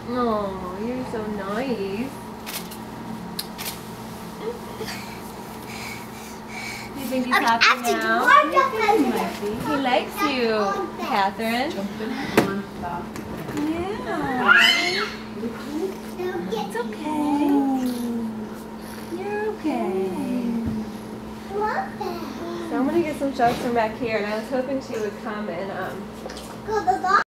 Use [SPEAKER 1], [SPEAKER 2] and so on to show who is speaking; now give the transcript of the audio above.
[SPEAKER 1] Oh, you're so nice. Do you think he's happy now? He likes you, Catherine. Yeah. It's okay. You're okay. So I'm gonna get some shots from back here, and I was hoping she would come and